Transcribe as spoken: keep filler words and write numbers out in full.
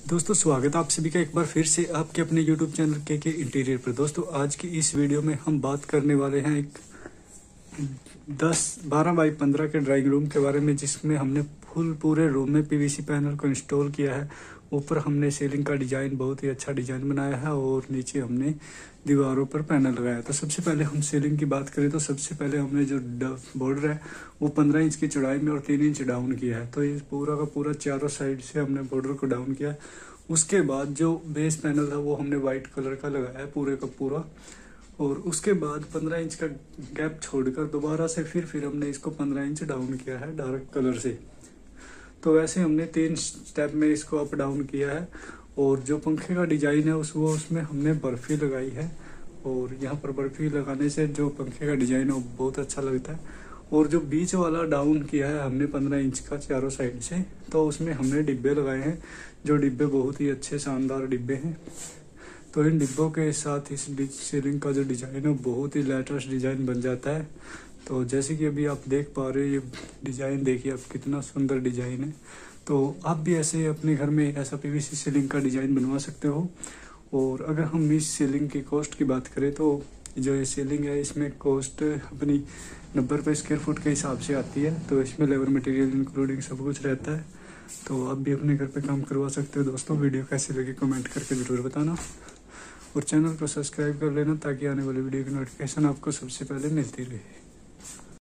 दोस्तों स्वागत है आप सभी का एक बार फिर से आपके अपने यूट्यूब चैनल के के इंटीरियर पर। दोस्तों आज की इस वीडियो में हम बात करने वाले हैं एक दस बारह बाई पंद्रह के ड्राइंग रूम के बारे में, जिसमें हमने फुल पूरे रूम में पीवीसी पैनल को इंस्टॉल किया है। ऊपर हमने सीलिंग का डिजाइन बहुत ही अच्छा डिजाइन बनाया है और नीचे हमने दीवारों पर पैनल लगाया। तो सबसे पहले हम सीलिंग की बात करें तो सबसे पहले हमने जो बॉर्डर है वो पंद्रह इंच की चौड़ाई में और तीन इंच डाउन किया है। तो ये पूरा का पूरा चारों साइड से हमने बॉर्डर को डाउन किया। उसके बाद जो बेस पैनल है वो हमने व्हाइट कलर का लगाया है पूरे का पूरा, और उसके बाद पंद्रह इंच का गैप छोड़कर दोबारा से फिर फिर हमने इसको पंद्रह इंच डाउन किया है डार्क कलर से। तो वैसे हमने तीन स्टेप में इसको अप डाउन किया है। और जो पंखे का डिजाइन है उस वो उसमें हमने बर्फी लगाई है, और यहाँ पर बर्फी लगाने से जो पंखे का डिजाइन है वो बहुत अच्छा लगता है। और जो बीच वाला डाउन किया है हमने पंद्रह इंच का चारों साइड से, तो उसमें हमने डिब्बे लगाए हैं, जो डिब्बे बहुत ही अच्छे शानदार डिब्बे हैं। तो इन डिब्बों के साथ इस सीलिंग का जो डिजाइन है बहुत ही लेटेस्ट डिजाइन बन जाता है। तो जैसे कि अभी आप देख पा रहे हो ये डिजाइन देखिए आप, कितना सुंदर डिजाइन है। तो आप भी ऐसे अपने घर में ऐसा पीवीसी सीलिंग का डिजाइन बनवा सकते हो। और अगर हम इस सीलिंग की कॉस्ट की बात करें तो जो ये सीलिंग है इसमें कॉस्ट अपनी नब्बे रुपये स्क्वायर फुट के हिसाब से आती है। तो इसमें लेबर मटेरियल इंक्लूडिंग सब कुछ रहता है। तो आप भी अपने घर पे काम करवा सकते हो। दोस्तों वीडियो कैसी लगी कमेंट करके ज़रूर बताना, और चैनल को सब्सक्राइब कर लेना ताकि आने वाली वीडियो की नोटिफिकेशन आपको सबसे पहले मिलती रहे।